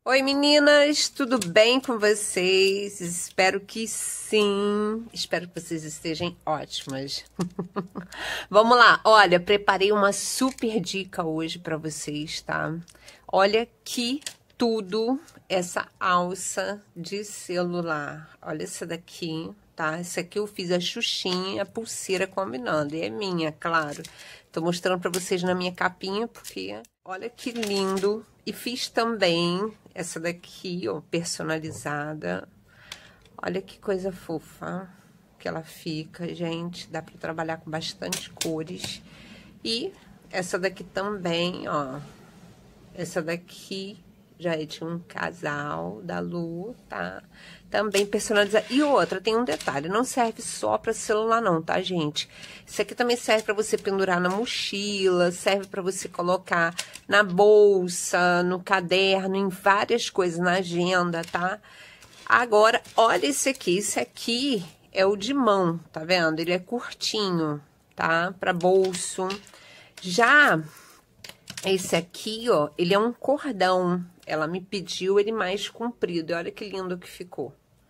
Oi meninas, tudo bem com vocês? Espero que sim, espero que vocês estejam ótimas. Vamos lá, olha, preparei uma super dica hoje para vocês, tá? Olha que tudo essa alça de celular, olha essa daqui, tá? Essa aqui eu fiz a xuxinha e a pulseira combinando, e é minha, claro. Tô mostrando para vocês na minha capinha, porque olha que lindo. E fiz também essa daqui, ó, personalizada. Olha que coisa fofa que ela fica, gente. Dá para trabalhar com bastante cores. E essa daqui também, ó. Essa daqui já é de um casal da Lu, tá? Também personalizada. E outra, tem um detalhe, não serve só para celular não, tá, gente? Isso aqui também serve para você pendurar na mochila, serve para você colocar na bolsa, no caderno, em várias coisas, na agenda, tá? Agora, olha esse aqui é o de mão, tá vendo? Ele é curtinho, tá? Para bolso. Já esse aqui, ó, ele é um cordão. Ela me pediu ele mais comprido. E olha que lindo que ficou.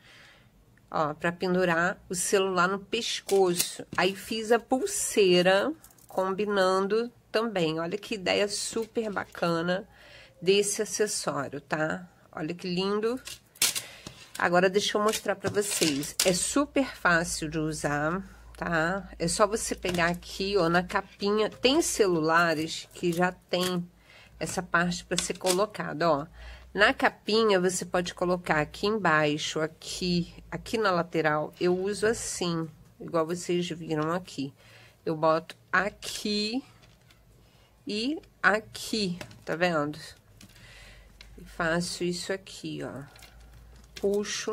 Ó, pra pendurar o celular no pescoço. Aí fiz a pulseira combinando também. Olha que ideia super bacana desse acessório, tá? Olha que lindo. Agora deixa eu mostrar pra vocês. É super fácil de usar, tá? É só você pegar aqui, ó, na capinha. Tem celulares que já tem essa parte para ser colocada, ó. Na capinha você pode colocar aqui embaixo, aqui na lateral. Eu uso assim, igual vocês viram aqui. Eu boto aqui e aqui, tá vendo? E faço isso aqui, ó. Puxo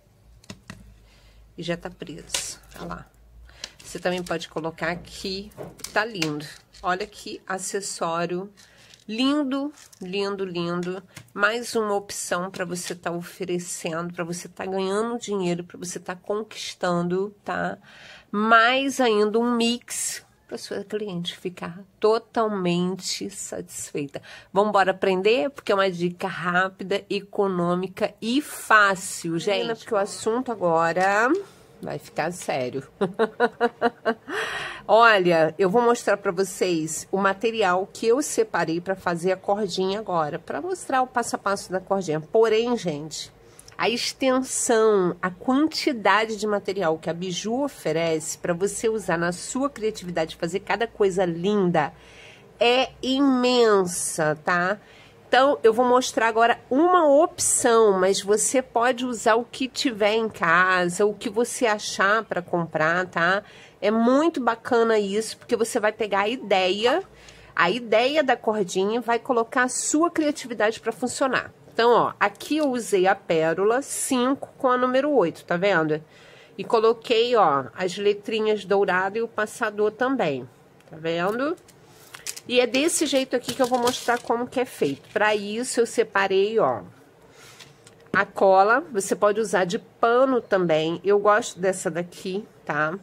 e já tá preso, olha lá. Você também pode colocar aqui, tá lindo. Olha que acessório lindo, lindo, lindo. Mais uma opção para você estar oferecendo, para você estar ganhando dinheiro, para você estar conquistando, tá? Mais ainda um mix para sua cliente ficar totalmente satisfeita. Vamos embora aprender? Porque é uma dica rápida, econômica e fácil, gente. Porque o assunto agora vai ficar sério. Olha, eu vou mostrar para vocês o material que eu separei para fazer a cordinha agora, para mostrar o passo a passo da cordinha. Porém, gente, a extensão, a quantidade de material que a Biju oferece para você usar na sua criatividade, fazer cada coisa linda, é imensa, tá? Então, eu vou mostrar agora uma opção, mas você pode usar o que tiver em casa, o que você achar para comprar, tá? É muito bacana isso, porque você vai pegar a ideia da cordinha e vai colocar a sua criatividade para funcionar. Então, ó, aqui eu usei a pérola 5 com a número 8, tá vendo? E coloquei, ó, as letrinhas douradas e o passador também, tá vendo? E é desse jeito aqui que eu vou mostrar como que é feito. Para isso, eu separei, ó, a cola. Você pode usar de pano também. Eu gosto dessa daqui, tá?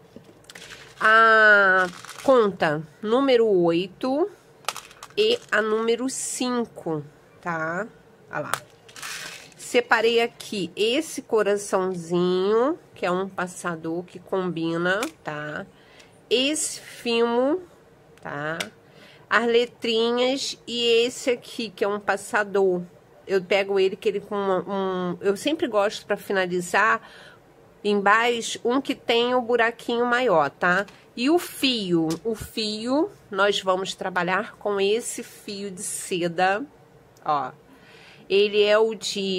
A conta número 8 e a número 5, tá? Olha lá. Separei aqui esse coraçãozinho, que é um passador que combina, tá? Esse filmo, tá? As letrinhas e esse aqui, que é um passador. Eu pego ele, que ele com eu sempre gosto para finalizar embaixo, um que tem o buraquinho maior, tá? E o fio, nós vamos trabalhar com esse fio de seda, ó. Ele é o de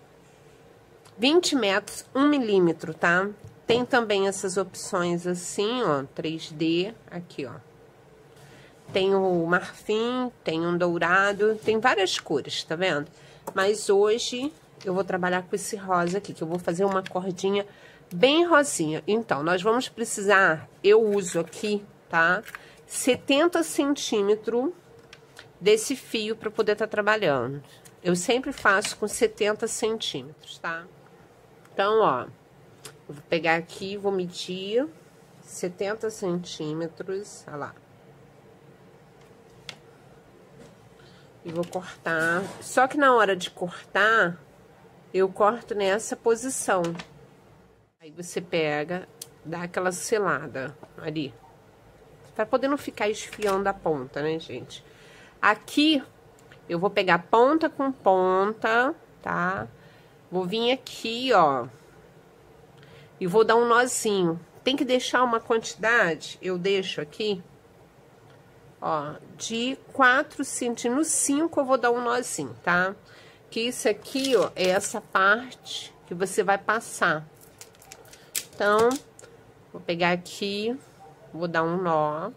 20 metros, 1 milímetro, tá? Tem também essas opções assim, ó, 3D, aqui, ó. Tem o marfim, tem um dourado, tem várias cores, tá vendo? Mas hoje eu vou trabalhar com esse rosa aqui, que eu vou fazer uma cordinha bem rosinha. Então, nós vamos precisar, eu uso aqui, tá? 70 centímetros desse fio para poder estar trabalhando. Eu sempre faço com 70 centímetros, tá? Então, ó, eu vou pegar aqui, vou medir 70 centímetros, olha lá. E vou cortar. Só que na hora de cortar, eu corto nessa posição. Aí você pega, dá aquela selada ali. Pra poder não ficar esfiando a ponta, né, gente? Aqui, eu vou pegar ponta com ponta, tá? Vou vir aqui, ó. E vou dar um nozinho. Tem que deixar uma quantidade, eu deixo aqui, ó, de 4 centímetros. No 5 eu vou dar um nozinho, tá? Que isso aqui, ó, é essa parte que você vai passar. Então, vou pegar aqui, vou dar um nó.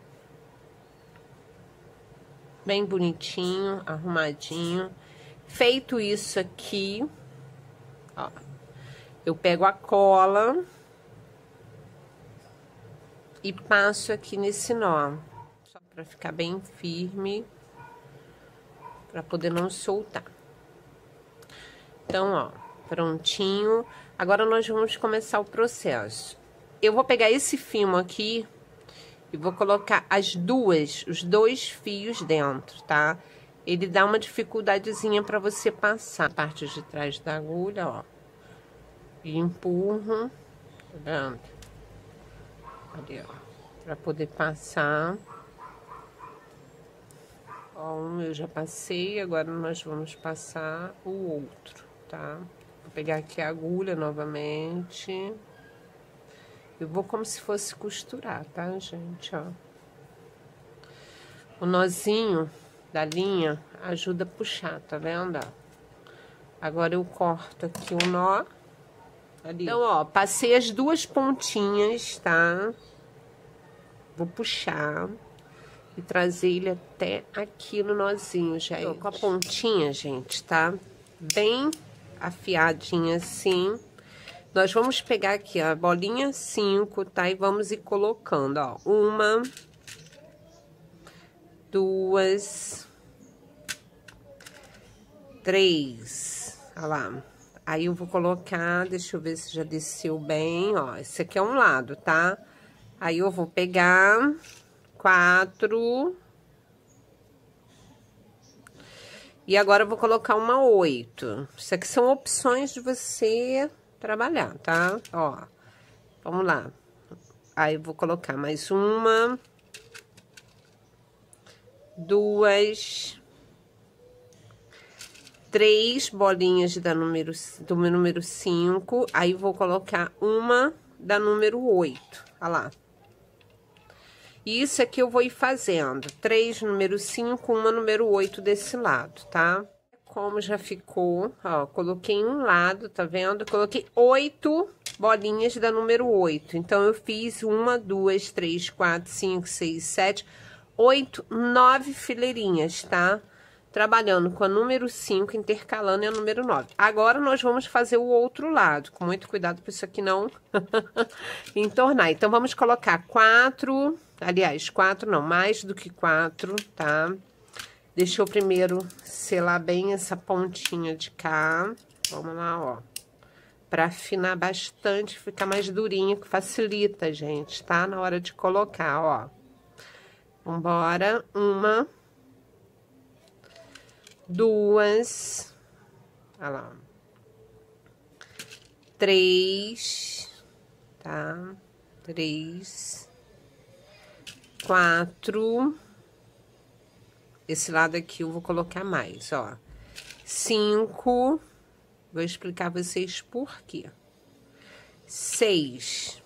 Bem bonitinho, arrumadinho. Feito isso aqui, ó, eu pego a cola e passo aqui nesse nó, só pra ficar bem firme, pra poder não soltar. Então, ó, prontinho. Agora nós vamos começar o processo. Eu vou pegar esse fio aqui e vou colocar os 2 fios dentro, tá? Ele dá uma dificuldadezinha pra você passar a parte de trás da agulha, ó. E empurro, tá vendo? Ali, ó, pra poder passar. Ó, um eu já passei, agora nós vamos passar o outro, tá? Vou pegar aqui a agulha novamente. Eu vou como se fosse costurar, tá, gente, ó. O nozinho da linha ajuda a puxar, tá vendo, ó? Agora eu corto aqui o nó. Ali. Então, ó, passei as 2 pontinhas, tá? Vou puxar e trazer ele até aqui no nozinho, gente. Tô com a pontinha, gente, tá? Bem afiadinha assim. Nós vamos pegar aqui a bolinha 5, tá? E vamos ir colocando, ó. 1, 2, 3. Olha lá. Aí eu vou colocar, deixa eu ver se já desceu bem, ó. Esse aqui é um lado, tá? Aí eu vou pegar 4. E agora eu vou colocar uma 8. Isso aqui são opções de você trabalhar, tá? Ó, vamos lá. Aí eu vou colocar mais 1, 2, 3 bolinhas do número 5. Aí vou colocar uma da número 8. Olha lá. E isso aqui eu vou ir fazendo. 3 número 5, uma número 8 desse lado, tá? Como já ficou, ó, coloquei em um lado, tá vendo? Coloquei 8 bolinhas da número 8. Então, eu fiz 1, 2, 3, 4, 5, 6, 7, 8, 9 fileirinhas, tá? Trabalhando com a número 5, intercalando a número 9. Agora, nós vamos fazer o outro lado, com muito cuidado para isso aqui não entornar. Então, vamos colocar 4, aliás, 4 não, mais do que 4, tá? Deixa eu primeiro selar bem essa pontinha de cá. Vamos lá, ó. Pra afinar bastante, ficar mais durinho, que facilita, gente, tá? Na hora de colocar, ó. Vambora. 1, 2. Olha lá. 3. Tá? 3. 4. Esse lado aqui eu vou colocar mais, ó. 5. Vou explicar a vocês por quê. 6.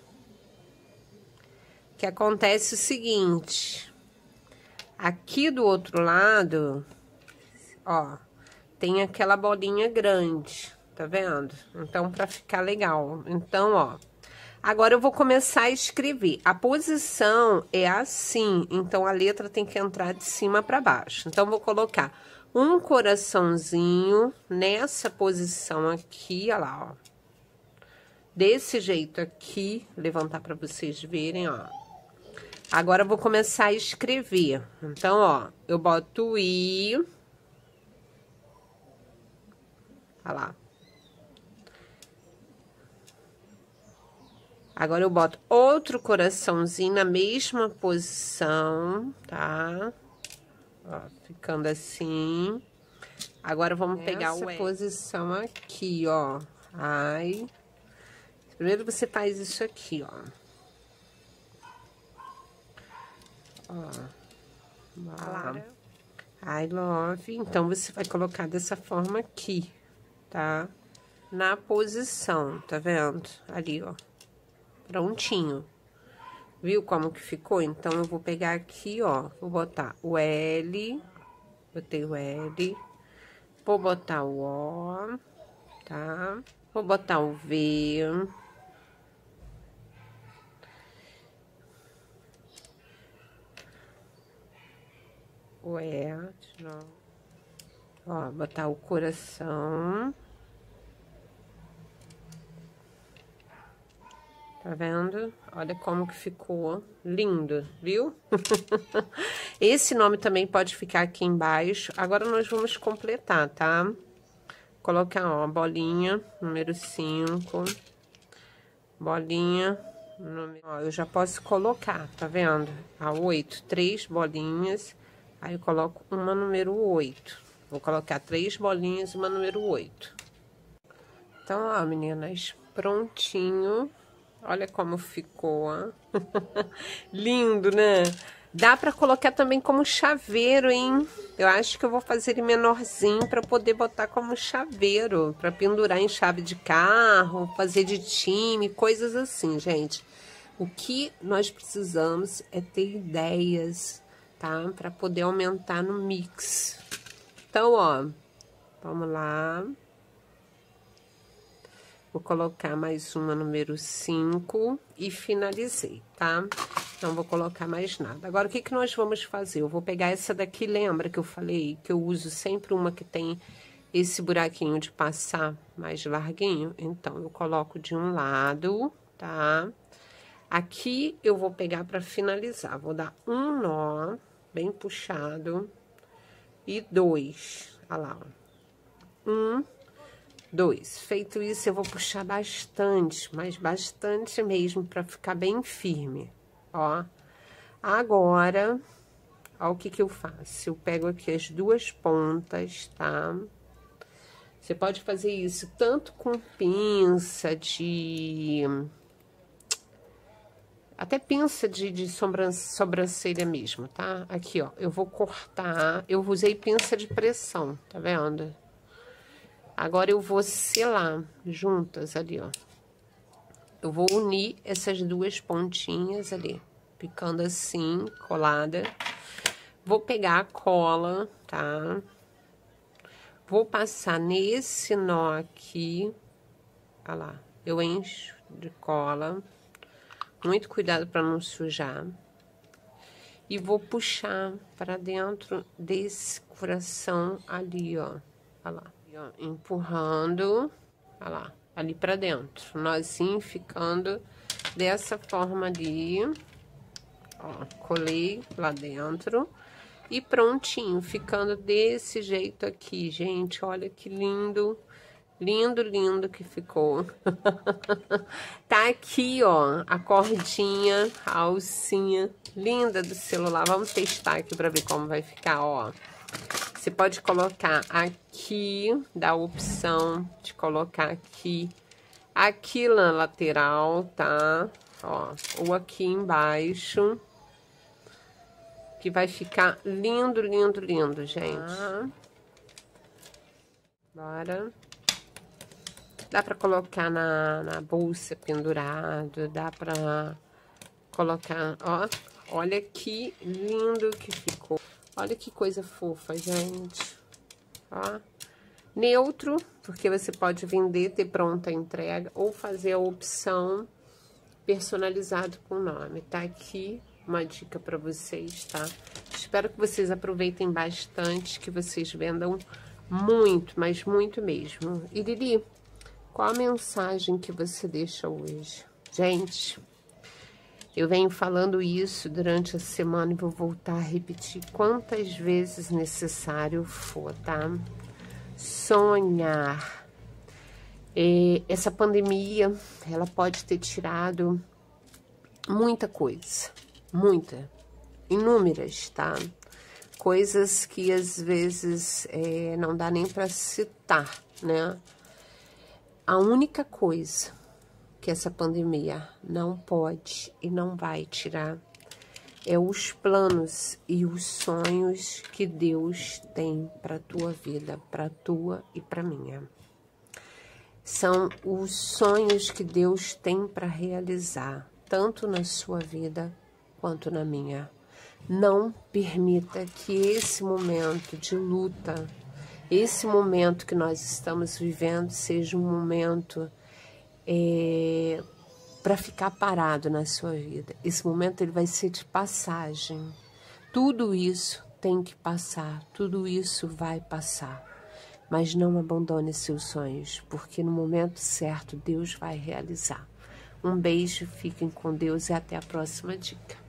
Que acontece o seguinte. Aqui do outro lado, ó, tem aquela bolinha grande, tá vendo? Então, pra ficar legal. Então, ó. Agora, eu vou começar a escrever. A posição é assim, então a letra tem que entrar de cima para baixo. Então, vou colocar um coraçãozinho nessa posição aqui, olha lá, ó. Desse jeito aqui, levantar para vocês verem, ó. Agora, eu vou começar a escrever. Então, ó, eu boto o I. Olha lá. Agora, eu boto outro coraçãozinho na mesma posição, tá? Ó, ficando assim. Agora vamos pegar essa posição aqui, ó. Ai. Primeiro você faz isso aqui, ó. Ó. Lá. I love. Então, você vai colocar dessa forma aqui, tá? Na posição, tá vendo? Ali, ó. Prontinho. Viu como que ficou? Então, eu vou pegar aqui, ó. Vou botar o L. Botei o L. Vou botar o O, tá? Vou botar o V. O E. Ó, botar o coração. Tá vendo? Olha como que ficou lindo, viu? Esse nome também pode ficar aqui embaixo. Agora, nós vamos completar, tá? Colocar, ó, bolinha, número 5. Bolinha, ó, eu já posso colocar, tá vendo? A 8, 3 bolinhas. Aí, eu coloco uma número 8. Vou colocar 3 bolinhas e uma número 8. Então, ó, meninas, prontinho. Olha como ficou, ó. Lindo, né? Dá pra colocar também como chaveiro, hein? Eu acho que eu vou fazer ele menorzinho pra poder botar como chaveiro. Pra pendurar em chave de carro, fazer de time, coisas assim, gente. O que nós precisamos é ter ideias, tá? Pra poder aumentar no mix. Então, ó, vamos lá. Vou colocar mais uma número 5 e finalizei, tá? Não vou colocar mais nada. Agora, o que que nós vamos fazer? Eu vou pegar essa daqui, lembra que eu falei que eu uso sempre uma que tem esse buraquinho de passar mais larguinho? Então, eu coloco de um lado, tá? Aqui eu vou pegar para finalizar. Vou dar um nó bem puxado e 2. Olha lá, ó. 1, 2. Feito isso, eu vou puxar bastante, mas bastante mesmo, para ficar bem firme, ó. Agora, ó, o que que eu faço? Eu pego aqui as duas pontas, tá? Você pode fazer isso tanto com pinça de... Até pinça de sobrancelha mesmo, tá? Aqui, ó, eu vou cortar... Eu usei pinça de pressão, tá vendo? Agora, eu vou selar juntas ali, ó. Eu vou unir essas duas pontinhas ali, ficando assim, colada. Vou pegar a cola, tá? Vou passar nesse nó aqui. Olha lá, eu encho de cola. Muito cuidado para não sujar. E vou puxar para dentro desse coração ali, ó. Olha lá. Empurrando, olha lá, ali pra dentro, nozinho ficando dessa forma ali, ó, colei lá dentro e prontinho, ficando desse jeito aqui, gente, olha que lindo, lindo, lindo que ficou. Tá aqui, ó, a cordinha, a alcinha linda do celular, vamos testar aqui pra ver como vai ficar, ó. Você pode colocar aqui, dá a opção de colocar aqui na lateral, tá? Ó, ou aqui embaixo, que vai ficar lindo, lindo, lindo, gente. Bora. Dá pra colocar na bolsa pendurado, dá pra colocar, ó, olha que lindo que ficou. Olha que coisa fofa, gente. Ó. Neutro, porque você pode vender, ter pronta a entrega, ou fazer a opção personalizado com o nome. Tá aqui uma dica para vocês, tá? Espero que vocês aproveitem bastante, que vocês vendam muito, mas muito mesmo. E Lili, qual a mensagem que você deixa hoje? Gente... Eu venho falando isso durante a semana e vou voltar a repetir quantas vezes necessário for, tá? Sonhar. Essa pandemia, ela pode ter tirado muita coisa, muita, inúmeras, tá? coisas que às vezes não dá nem para citar, né? A única coisa que essa pandemia não pode e não vai tirar é os planos e os sonhos que Deus tem para a tua vida, para a tua e para a minha. São os sonhos que Deus tem para realizar, tanto na sua vida quanto na minha. Não permita que esse momento de luta, esse momento que nós estamos vivendo, seja um momento para ficar parado na sua vida. Esse momento ele vai ser de passagem. Tudo isso tem que passar, tudo isso vai passar. Mas não abandone seus sonhos, porque no momento certo Deus vai realizar. Um beijo, fiquem com Deus e até a próxima dica.